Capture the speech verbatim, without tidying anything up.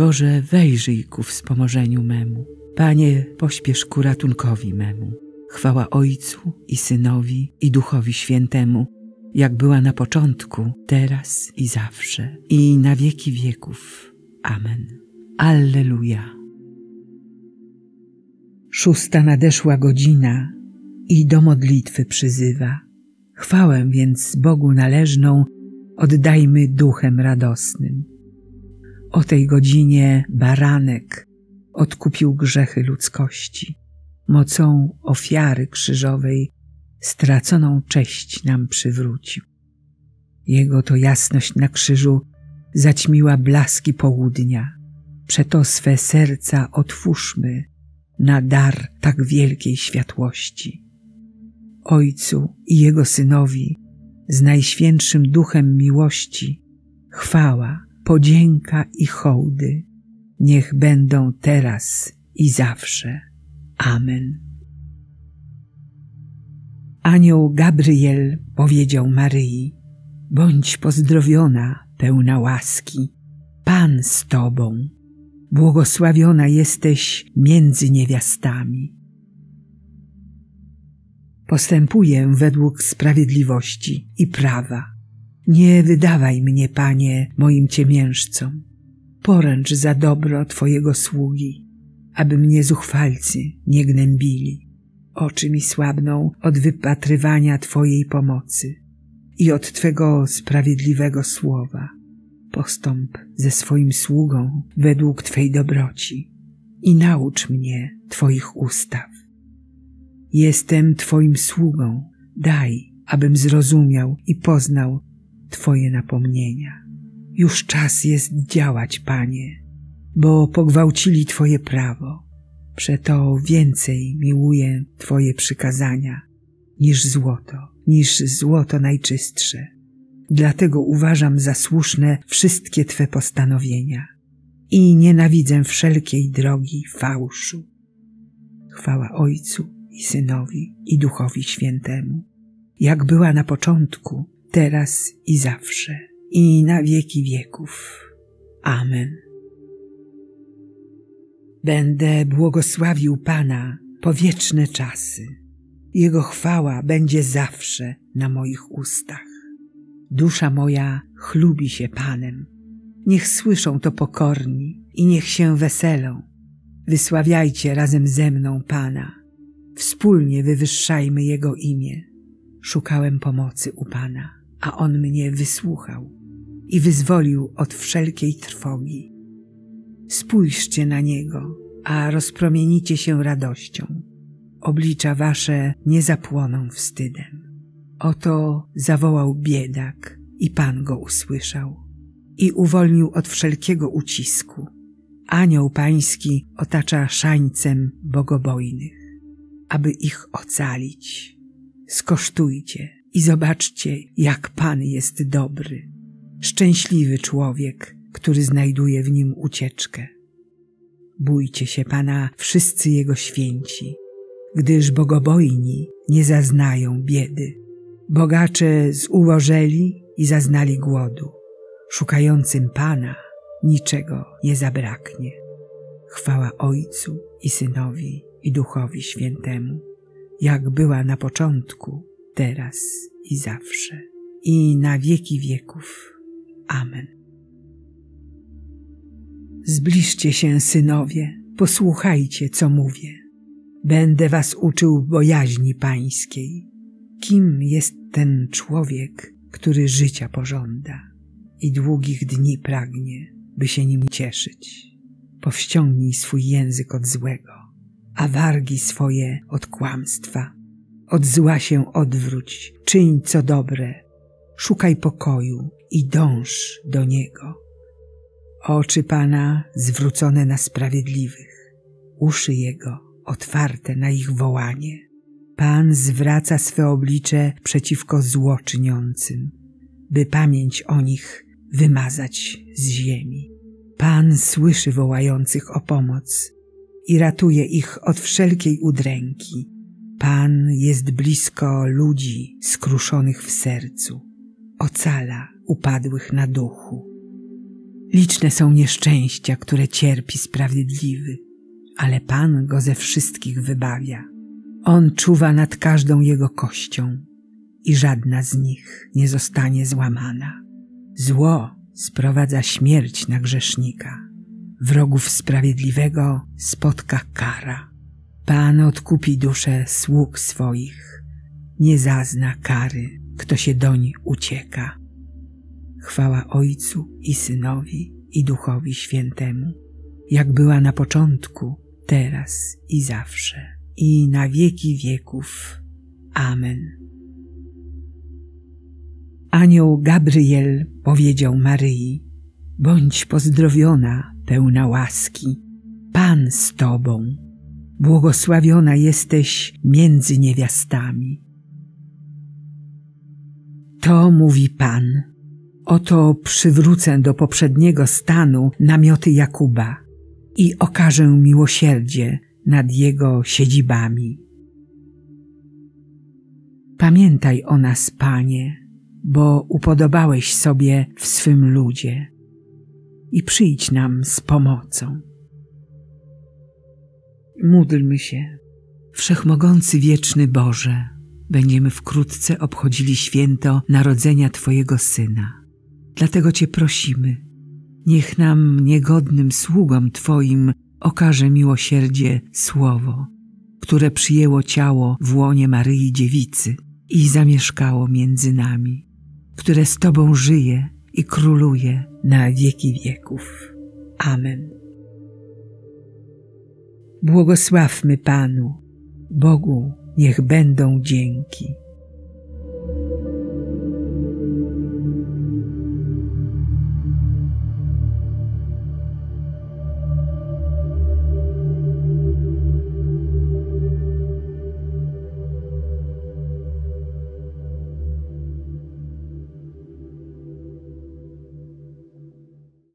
Boże, wejrzyj ku wspomożeniu memu. Panie, pośpiesz ku ratunkowi memu. Chwała Ojcu i Synowi i Duchowi Świętemu, jak była na początku, teraz i zawsze, i na wieki wieków. Amen. Alleluja. Szósta nadeszła godzina i do modlitwy przyzywa. Chwałę więc Bogu należną oddajmy duchem radosnym. O tej godzinie baranek odkupił grzechy ludzkości. Mocą ofiary krzyżowej straconą cześć nam przywrócił. Jego to jasność na krzyżu zaćmiła blaski południa. Przeto swe serca otwórzmy na dar tak wielkiej światłości. Ojcu i Jego Synowi z Najświętszym Duchem miłości chwała, podzięka i hołdy niech będą teraz i zawsze. Amen. Anioł Gabriel powiedział Maryi: bądź pozdrowiona, pełna łaski, Pan z Tobą, błogosławiona jesteś między niewiastami. Postępuję według sprawiedliwości i prawa. Nie wydawaj mnie, Panie, moim ciemiężcom. Poręcz za dobro Twojego sługi, aby mnie zuchwalcy nie gnębili. Oczy mi słabną od wypatrywania Twojej pomocy i od Twego sprawiedliwego słowa. Postąp ze swoim sługą według Twej dobroci i naucz mnie Twoich ustaw. Jestem Twoim sługą, daj, abym zrozumiał i poznał Twoje napomnienia. Już czas jest działać, Panie, bo pogwałcili Twoje prawo. Przeto więcej miłuję Twoje przykazania niż złoto, niż złoto najczystsze. Dlatego uważam za słuszne wszystkie Twe postanowienia i nienawidzę wszelkiej drogi fałszu. Chwała Ojcu i Synowi i Duchowi Świętemu, jak była na początku, teraz i zawsze, i na wieki wieków. Amen. Będę błogosławił Pana po wieczne czasy. Jego chwała będzie zawsze na moich ustach. Dusza moja chlubi się Panem. Niech słyszą to pokorni i niech się weselą. Wysławiajcie razem ze mną Pana. Wspólnie wywyższajmy Jego imię. Szukałem pomocy u Pana, a On mnie wysłuchał i wyzwolił od wszelkiej trwogi. Spójrzcie na Niego, a rozpromienicie się radością. Oblicza wasze nie zapłoną wstydem. Oto zawołał biedak i Pan go usłyszał i uwolnił od wszelkiego ucisku. Anioł Pański otacza szańcem bogobojnych, aby ich ocalić. Skosztujcie i zobaczcie, jak Pan jest dobry. Szczęśliwy człowiek, który znajduje w nim ucieczkę. Bójcie się Pana wszyscy Jego święci, gdyż bogobojni nie zaznają biedy. Bogacze zubożeli i zaznali głodu. Szukającym Pana niczego nie zabraknie. Chwała Ojcu i Synowi i Duchowi Świętemu, jak była na początku, teraz i zawsze, i na wieki wieków. Amen. Zbliżcie się, synowie, posłuchajcie, co mówię. Będę was uczył bojaźni Pańskiej. Kim jest ten człowiek, który życia pożąda i długich dni pragnie, by się nim cieszyć? Powściągnij swój język od złego, a wargi swoje od kłamstwa. Od zła się odwróć, czyń co dobre, szukaj pokoju i dąż do niego. Oczy Pana zwrócone na sprawiedliwych, uszy Jego otwarte na ich wołanie. Pan zwraca swe oblicze przeciwko złoczyniącym, by pamięć o nich wymazać z ziemi. Pan słyszy wołających o pomoc i ratuje ich od wszelkiej udręki. Pan jest blisko ludzi skruszonych w sercu, ocala upadłych na duchu. Liczne są nieszczęścia, które cierpi sprawiedliwy, ale Pan go ze wszystkich wybawia. On czuwa nad każdą jego kością i żadna z nich nie zostanie złamana. Zło sprowadza śmierć na grzesznika. Wrogów sprawiedliwego spotka kara. Pan odkupi duszę sług swoich. Nie zazna kary, kto się doń ucieka. Chwała Ojcu i Synowi i Duchowi Świętemu, jak była na początku, teraz i zawsze, i na wieki wieków. Amen. Anioł Gabriel powiedział Maryi: bądź pozdrowiona, pełna łaski, Pan z Tobą, błogosławiona jesteś między niewiastami. To mówi Pan: oto przywrócę do poprzedniego stanu namioty Jakuba i okażę miłosierdzie nad jego siedzibami. Pamiętaj o nas, Panie, bo upodobałeś sobie w swym ludzie i przyjdź nam z pomocą. Módlmy się. Wszechmogący wieczny Boże, będziemy wkrótce obchodzili święto narodzenia Twojego Syna. Dlatego Cię prosimy, niech nam, niegodnym sługom Twoim, okaże miłosierdzie Słowo, które przyjęło ciało w łonie Maryi Dziewicy i zamieszkało między nami, które z Tobą żyje i króluje na wieki wieków. Amen. Błogosławmy Panu, Bogu niech będą dzięki.